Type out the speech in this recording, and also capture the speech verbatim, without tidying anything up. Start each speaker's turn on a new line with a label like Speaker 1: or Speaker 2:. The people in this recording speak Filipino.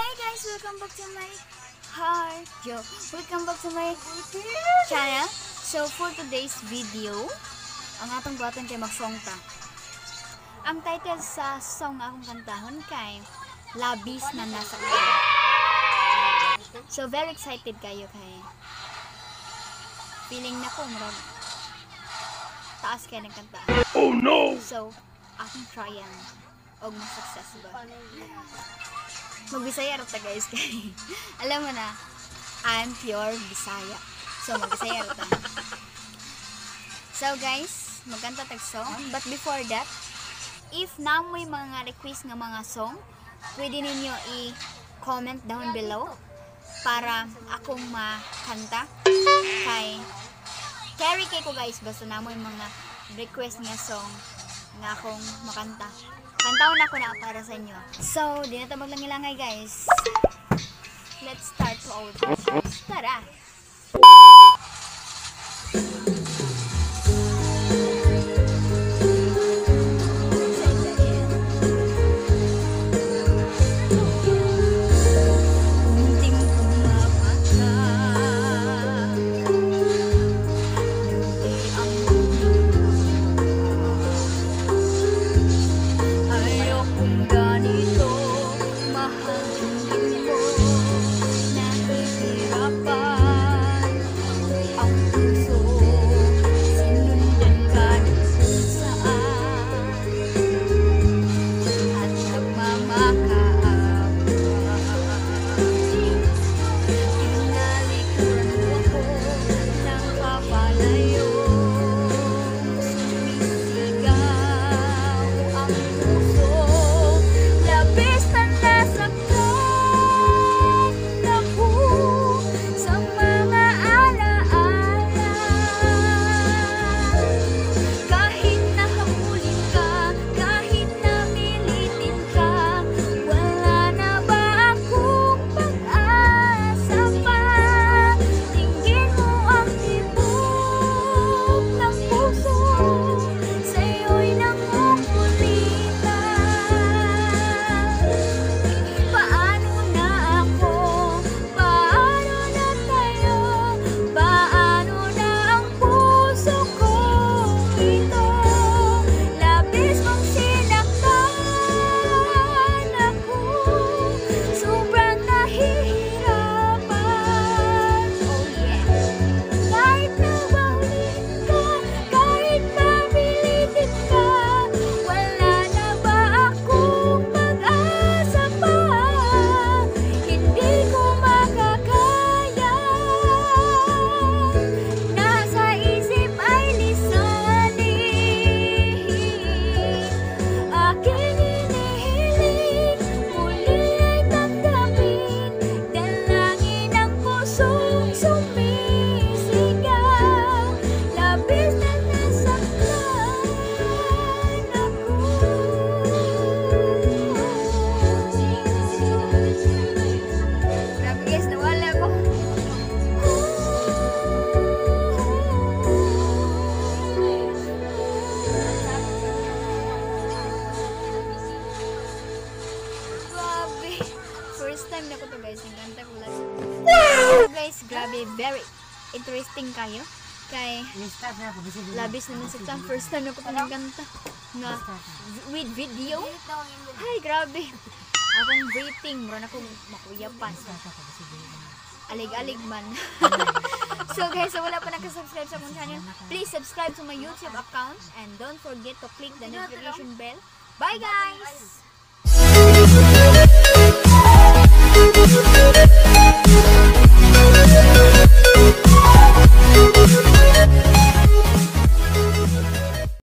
Speaker 1: Hi guys, welcome back to my heart. Yo, welcome back to my channel. So for today's video, ang atong buhaton kay mag-song ta. Ang title sa song na akong kantahon kay Labis na nasaktan. So very excited kayo kay feeling na ko murag taas kay ng kanta.
Speaker 2: Oh no!
Speaker 1: So akong tryan og ma-success ba. Magbisaya rata guys kay alam mo na I'm pure Bisaya. So magbisaya rata. So guys, magkanta tag song, but before that, if namoy mga request nga mga song, pwede ninyo i-comment down below para akong makanta kay carry kay ko guys, basta namoy mga request nga song nga akong makanta. Kantaon ako na para sa inyo. So, di na ito maglangilangay guys. Let's start to our questions. Tara! Guys, grabe, very interesting kayo kay Labis na nasaktan. First time na ko pinagkanta nga with video. Ay, grabe, akong waiting mura na akong makuyapan, alig-alig man. So guys, so wala pa nakasubscribe sa akong channel, please subscribe to my YouTube account and don't forget to click the notification bell. Bye guys!